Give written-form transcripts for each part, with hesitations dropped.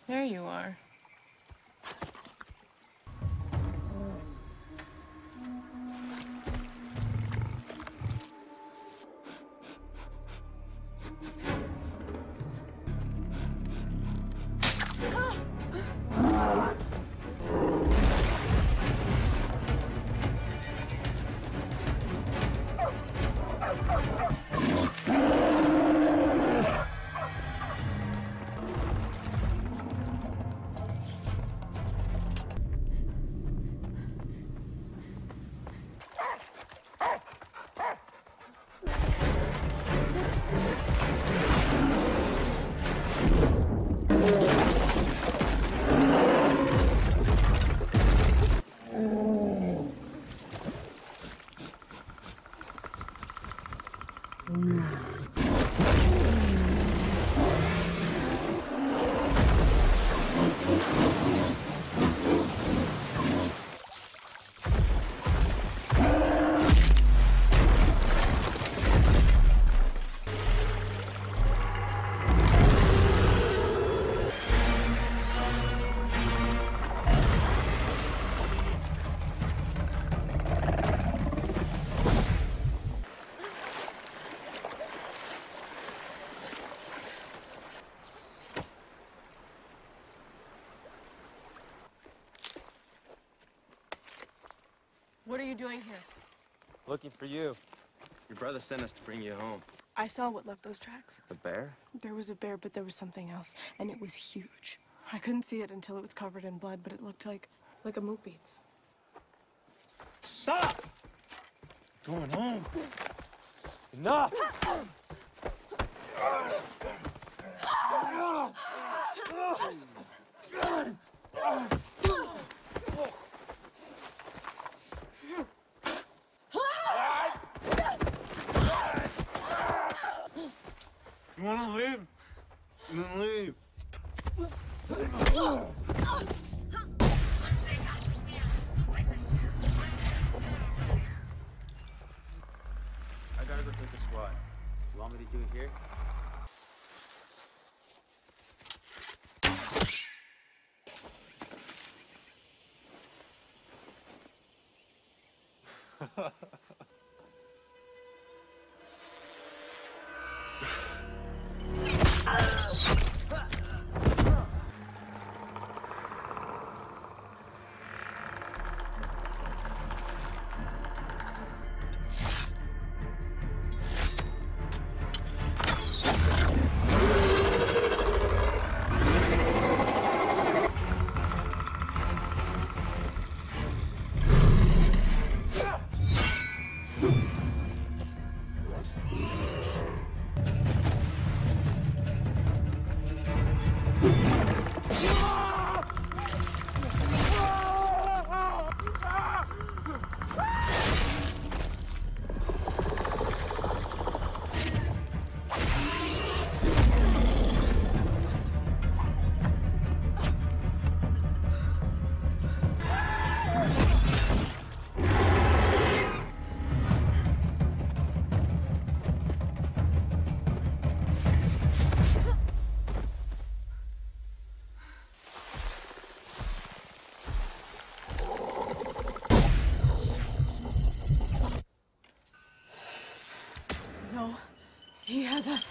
There you are. What are you doing here? Looking for you. Your brother sent us to bring you home. I saw what left those tracks. The bear? There was a bear, but there was something else, and it was huge. I couldn't see it until it was covered in blood, but it looked like a moot beats. Stop! Going home. Enough! You wanna leave? Then leave. I gotta go take a squat. You want me to do it here? No, he has us.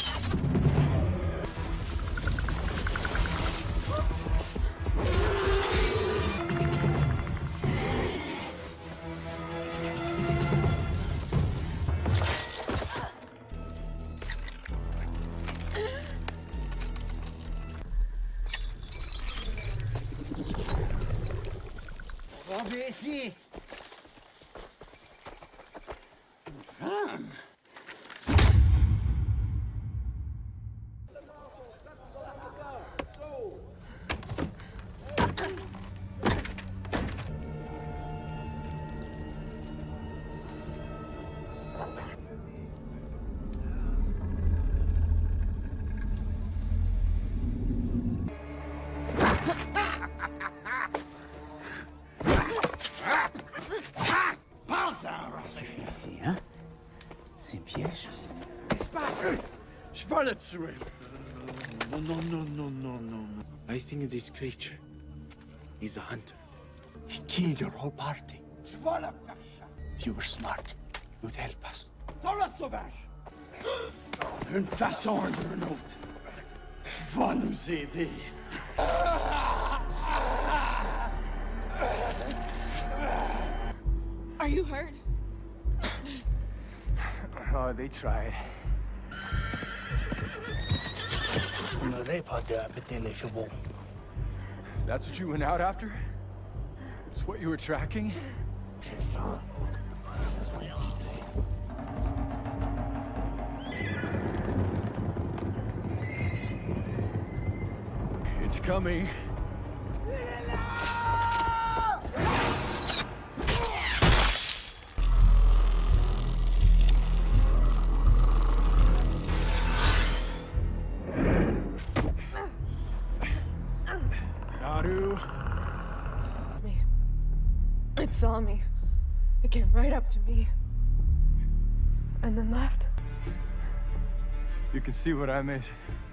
Reviens ici! Femme! Qu'est-ce que tu fais ici, hein? C'est un piège? Je vais le tuer. Non, non, non, non, non, non, non. I think this creature is a hunter. He killed your whole party. If you were smart, you'd help us. Une façon ou d'une autre, tu vas nous aider. Are you hurt? Oh, they tried. That's what you went out after? It's what you were tracking? It's coming. Naru. Me. It saw me. It came right up to me. And then left. You can see what I made.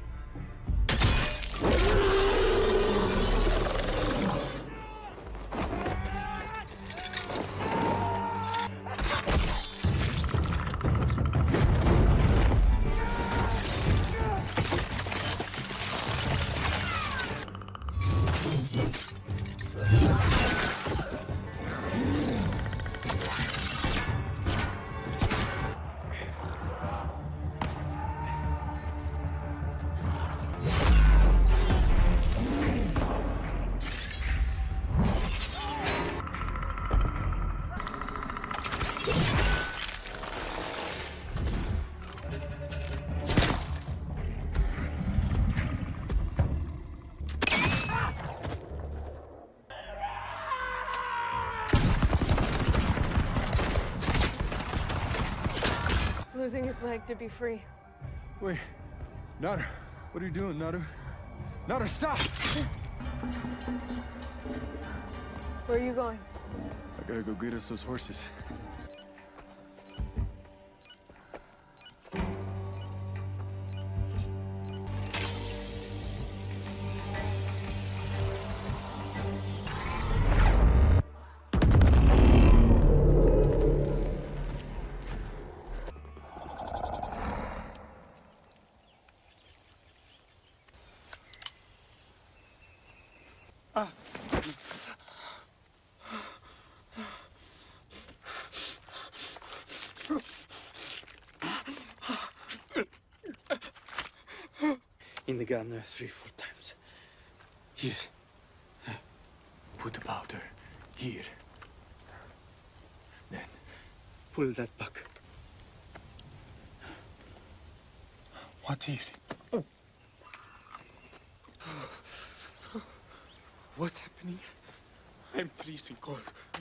Losing his leg to be free. Wait, Naru, what are you doing, Naru? Naru, stop! Where are you going? I gotta go get us those horses. In the gun 3-4 times. Here. Put the powder. Here. Then pull that back. What is it? What's happening? I'm freezing cold.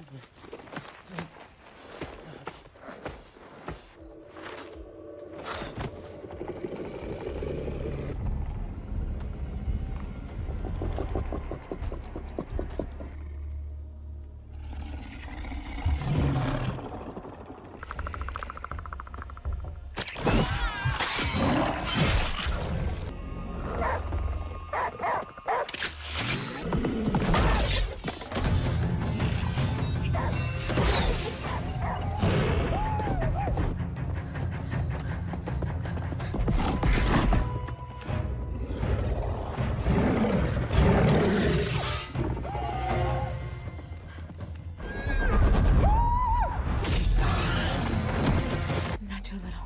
Not too little.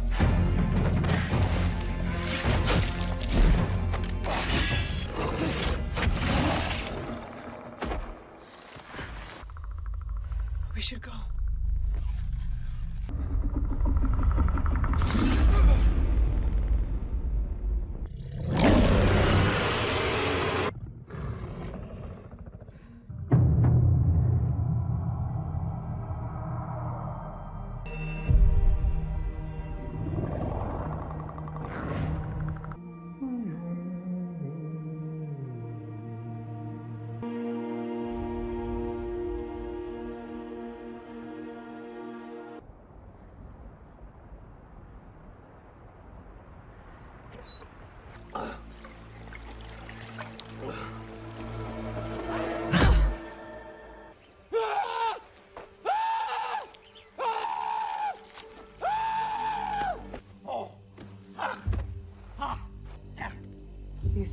We should go.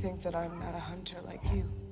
think that I'm not a hunter like you?